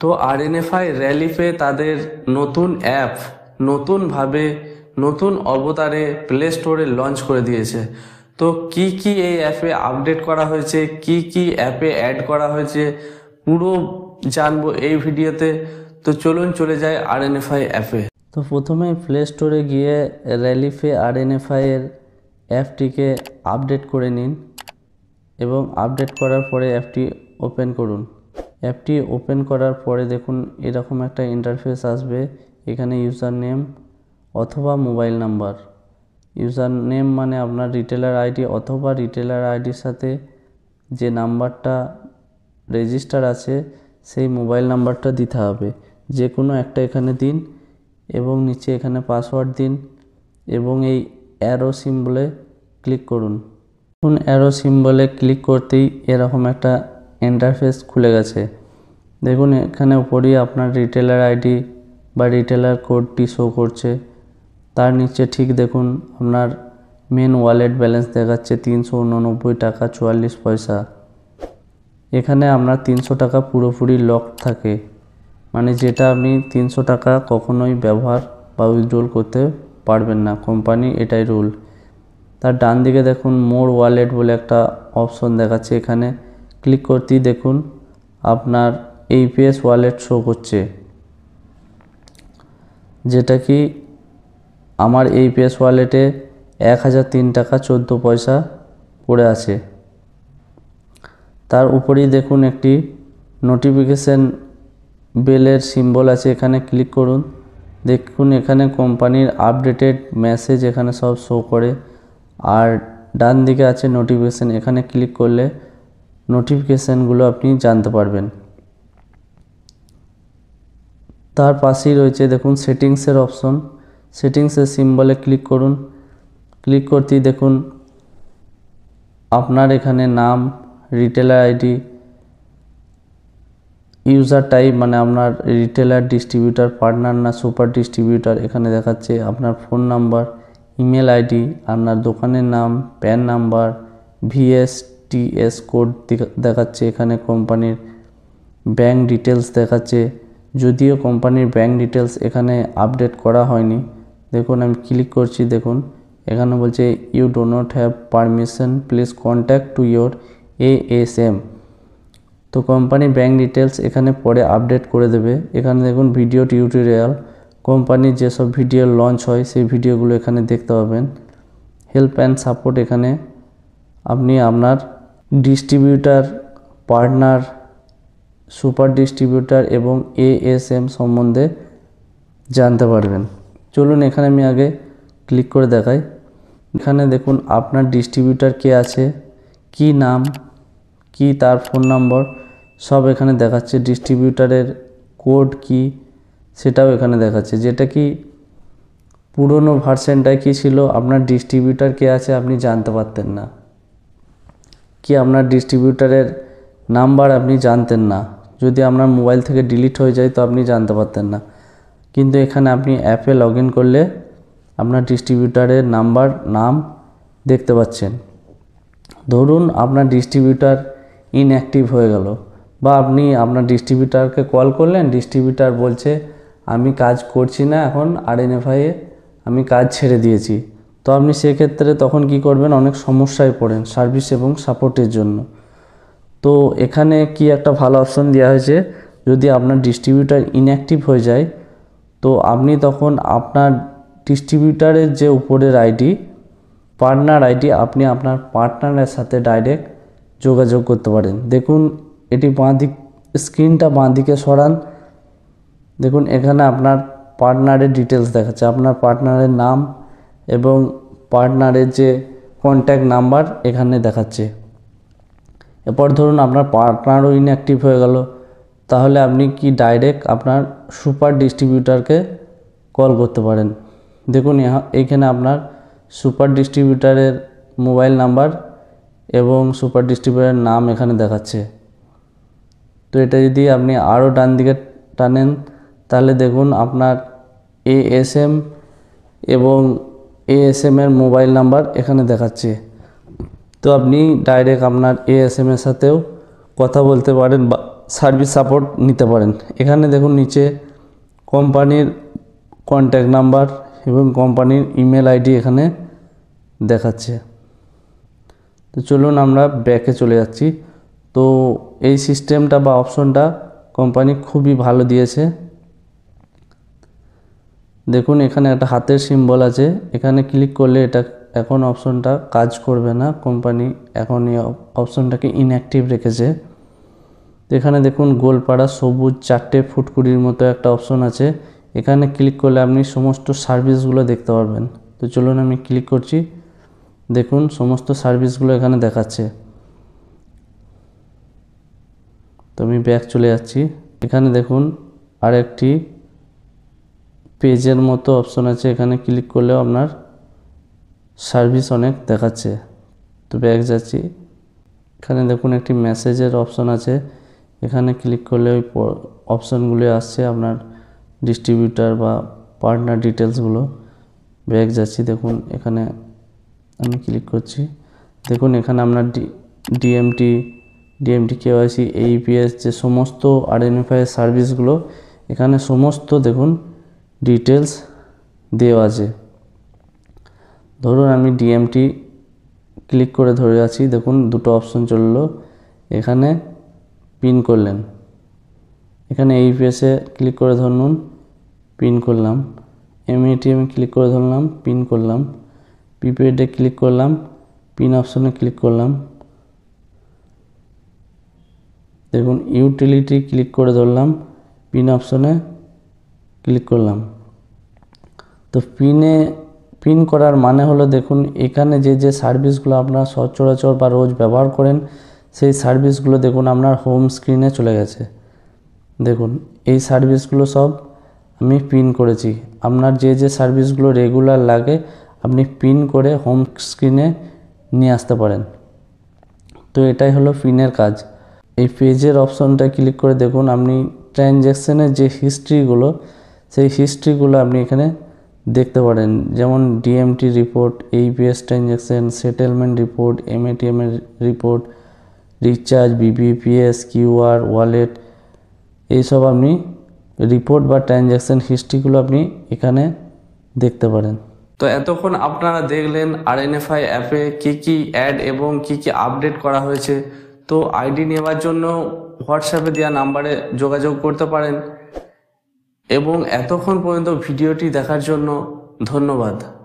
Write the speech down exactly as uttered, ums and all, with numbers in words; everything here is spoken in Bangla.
তো আরএনএফআই র্যালিপে তাদের নতুন অ্যাপ নতুনভাবে নতুন অবতারে প্লে স্টোরে লঞ্চ করে দিয়েছে। তো কি কি এই অ্যাপে আপডেট করা হয়েছে, কি কি অ্যাপে অ্যাড করা হয়েছে পুরো জানবো এই ভিডিওতে। তো চলুন চলে যাই আরএনএফআই অ্যাপে। তো প্রথমে প্লে স্টোরে গিয়ে র্যালিপে আরএনএফআই এর অ্যাপটিকে আপডেট করে নিন এবং আপডেট করার পরে অ্যাপটি ওপেন করুন। অ্যাপটি ওপেন করার পরে দেখুন এরকম একটা ইন্টারফেস আসবে। এখানে ইউজার নেম অথবা মোবাইল নাম্বার, ইউজার নেম মানে আপনার রিটেলার আইডি অথবা রিটেলার আইডির সাথে যে নাম্বারটা রেজিস্টার আছে সেই মোবাইল নাম্বারটা দিতে হবে। যে কোনো একটা এখানে দিন এবং নিচে এখানে পাসওয়ার্ড দিন এবং এই অ্যারো সিম্বলে ক্লিক করুন। এখন অ্যারো সিম্বলে ক্লিক করতেই এরকম একটা ইন্টারফেস খুলে গেছে। দেখুন এখানে উপরেই আপনার রিটেলার আইডি বা রিটেলার কোডটি শো করছে। তার নিচে ঠিক দেখুন আপনার মেন ওয়ালেট ব্যালেন্স দেখাচ্ছে তিনশো উননব্বই টাকা চুয়াল্লিশ পয়সা। এখানে আপনার তিনশো টাকা পুরোপুরি লক থাকে, মানে যেটা আপনি তিনশো টাকা কখনোই ব্যবহার বা উইথড্রল করতে পারবেন না, কোম্পানি এটাই রুল। তার ডান দিকে দেখুন মোর ওয়ালেট বলে একটা অপশন দেখাচ্ছে। এখানে ক্লিক করতেই দেখুন আপনার এইপিএস ওয়ালেট শো করছে, যেটা কি আমার এইপিএস ওয়ালেটে এক হাজার তিন টাকা চোদ্দো পয়সা পড়ে আছে। তার উপরেই দেখুন একটি নোটিফিকেশান বেলের সিম্বল আছে, এখানে ক্লিক করুন। দেখুন এখানে কোম্পানির আপডেটেড মেসেজ এখানে সব শো করে। আর ডান দিকে আছে নোটিফিকেশান, এখানে ক্লিক করলে নোটিফিকেশানগুলো আপনি জানতে পারবেন। তার পাশেই রয়েছে দেখুন সেটিংসের অপশন, সেটিংসের সিম্বলে ক্লিক করুন। ক্লিক করতেই দেখুন আপনার এখানে নাম, রিটেলার আইডি, ইউজার টাইপ মানে আপনার রিটেলার, ডিস্ট্রিবিউটার, পার্টনার না সুপার ডিস্ট্রিবিউটার এখানে দেখাচ্ছে, আপনার ফোন নাম্বার, ইমেল আইডি, আপনার দোকানের নাম, প্যান নাম্বার, ভিএসটিএস কোড দেখাচ্ছে, এখানে কোম্পানির ব্যাঙ্ক ডিটেলস দেখাচ্ছে। যদিও কোম্পানির ব্যাঙ্ক ডিটেলস এখানে আপডেট করা হয়নি। দেখুন আমি ক্লিক করছি, দেখুন এখানে বলছে you do not have permission, please contact to your ASM. তো কোম্পানি ব্যাঙ্ক ডিটেলস এখানে পরে আপডেট করে দেবে। এখানে দেখুন ভিডিও টিউটোরিয়াল, কোম্পানির যেসব ভিডিও লঞ্চ হয় সেই ভিডিওগুলো এখানে দেখতে পাবেন। হেল্প অ্যান্ড সাপোর্ট, এখানে আপনি আপনার ডিস্ট্রিবিউটার, পার্টনার, সুপার ডিস্ট্রিবিউটার এবং এএসএম সম্বন্ধে জানতে পারবেন। চলুন এখানে আমি আগে ক্লিক করে দেখাই। এখানে দেখুন আপনার ডিস্ট্রিবিউটার কে আছে, কি নাম, কি তার ফোন নম্বর সব এখানে দেখাচ্ছে। ডিস্ট্রিবিউটারের কোড কি সেটাও এখানে দেখাচ্ছে, যেটা কি পুরনো ভার্সনটায় কি ছিল আপনার ডিস্ট্রিবিউটার কে আছে আপনি জানতে পারতেন না, কি আপনার ডিস্ট্রিবিউটারের নাম্বার আপনি জানতেন না। যদি আপনার মোবাইল থেকে ডিলিট হয়ে যায় তো আপনি জানতে পারতেন না, কিন্তু এখানে আপনি অ্যাপে লগ ইন করলে আপনার ডিস্ট্রিবিউটারের নাম্বার, নাম দেখতে পাচ্ছেন। ধরুন আপনার ডিস্ট্রিবিউটার ইনঅ্যাক্টিভ হয়ে গেল বা আপনি আপনার ডিস্ট্রিবিউটারকে কল করলেন, ডিস্ট্রিবিউটার বলছে আমি কাজ করছি না এখন আরএনএফআইয়ে, আমি কাজ ছেড়ে দিয়েছি। তো আপনি সেক্ষেত্রে তখন কি করবেন, অনেক সমস্যায় পড়েন সার্ভিস এবং সাপোর্টের জন্য। তো এখানে কি একটা ভালো অপশন দেওয়া হয়েছে, যদি আপনার ডিস্ট্রিবিউটার ইনঅ্যাক্টিভ হয়ে যায় তো আপনি তখন আপনার ডিস্ট্রিবিউটারের যে উপরের আইডি, পার্টনার আইডি, আপনি আপনার পার্টনারের সাথে ডাইরেক্ট যোগাযোগ করতে পারেন। দেখুন এটি বাঁ দিক, স্ক্রিনটা বাঁ দিকে সরান, দেখুন এখানে আপনার পার্টনারের ডিটেলস দেখাচ্ছে, আপনার পার্টনারের নাম এবং পার্টনারের যে কন্ট্যাক্ট নাম্বার এখানে দেখাচ্ছে। এরপর ধরুন আপনার পার্টনারও ইনঅ্যাক্টিভ হয়ে গেল, তাহলে আপনি কি ডাইরেক্ট আপনার সুপার ডিস্ট্রিবিউটারকে কল করতে পারেন। দেখুন এইখানে আপনার সুপার ডিস্ট্রিবিউটারের মোবাইল নাম্বার এবং সুপার ডিস্ট্রিবিউটারের নাম এখানে দেখাচ্ছে। তো এটা যদি আপনি আরও ডান দিকে টানেন তাহলে দেখুন আপনার এএসএম এবং এএসএম এর মোবাইল নাম্বার এখানে দেখাচ্ছে। তো আপনি ডাইরেক্ট আপনার এএসএম এর সাথেও কথা বলতে পারেন বা সার্ভিস সাপোর্ট নিতে পারেন। এখানে দেখুন নিচে কোম্পানির কন্ট্যাক্ট নাম্বার এবং কোম্পানির ইমেল আইডি এখানে দেখাচ্ছে। তো চলুন আমরা ব্যাকে চলে যাচ্ছি। তো এই সিস্টেমটা বা অপশনটা কোম্পানি খুবই ভালো দিয়েছে। দেখুন এখানে একটা হাতের সিম্বল আছে, এখানে ক্লিক করলে এটা এখন অপশনটা কাজ করবে না, কোম্পানি এখন এই অপশনটাকে ইনঅ্যাক্টিভ রেখেছে। তো এখানে দেখুন গোলপাড়া সবুজ চারটে ফুটকুড়ির মতো একটা অপশন আছে, এখানে ক্লিক করলে আপনি সমস্ত সার্ভিসগুলো দেখতে পারবেন। তো চলুন আমি ক্লিক করছি, দেখুন সমস্ত সার্ভিসগুলো এখানে দেখাচ্ছে। তো আমি ব্যাক চলে যাচ্ছি। এখানে দেখুন আরেকটি পেজের মতো অপশন আছে, এখানে ক্লিক করলেও আপনার সার্ভিস অনেক দেখাচ্ছে। তো ব্যাক যাচ্ছি, এখানে দেখুন একটি মেসেজের অপশন আছে, এখানে ক্লিক করলে ওই অপশানগুলো আসছে আপনার ডিস্ট্রিবিউটার বা পার্টনার ডিটেলসগুলো। ব্যাক যাচ্ছি, দেখুন এখানে আমি ক্লিক করছি, দেখুন এখানে আপনার D DMT DMT KYC AEPS যে সমস্ত আইডেন্টিফাই সার্ভিসগুলো এখানে সমস্ত দেখুন ডিটেলস দেওয়া আছে। ধরুন আমি ডিএমটি ক্লিক করে ধরে আছি, দেখুন দুটো অপশন চললো, এখানে পিন করলেন, এখানে এইপিএসে ক্লিক করে ধরুন পিন করলাম, এমএটিএমে ক্লিক করে ধরলাম পিন করলাম, প্রিপেডে ক্লিক করলাম, পিন অপশনে ক্লিক করলাম, দেখুন ইউটিলিটি ক্লিক করে ধরলাম, পিন অপশনে ক্লিক করলাম। তো পিনে পিন করার মানে হলো দেখুন এখানে যে যে সার্ভিসগুলো আপনারা সচরাচর বা রোজ ব্যবহার করেন সেই সার্ভিসগুলো দেখুন আপনার হোম স্ক্রিনে চলে গেছে। দেখুন এই সার্ভিসগুলো সব আমি পিন করেছি, আপনার যে যে সার্ভিসগুলো রেগুলার লাগে আপনি পিন করে হোম স্ক্রিনে নিয়ে আসতে পারেন। তো এটাই হলো পিনের কাজ। এই পেজের অপশনটা ক্লিক করে দেখুন আপনি ট্রানজ্যাকশানের যে হিস্ট্রিগুলো সেই হিস্ট্রিগুলো আপনি এখানে দেখতে পারেন, যেমন DMT report, AEPS transaction, settlement report, MATM এর report, recharge, BBPS, QR, wallet, এইসব আপনি রিপোর্ট বা ট্রানজ্যাকশান হিস্ট্রিগুলো আপনি এখানে দেখতে পারেন। তো এতক্ষণ আপনারা দেখলেন আরএনএফআই অ্যাপে কী কী অ্যাড এবং কী কী আপডেট করা হয়েছে। তো আইডি নেওয়ার জন্য হোয়াটসঅ্যাপে দেওয়া নাম্বারে যোগাযোগ করতে পারেন এবং এতক্ষণ পর্যন্ত ভিডিওটি দেখার জন্য ধন্যবাদ।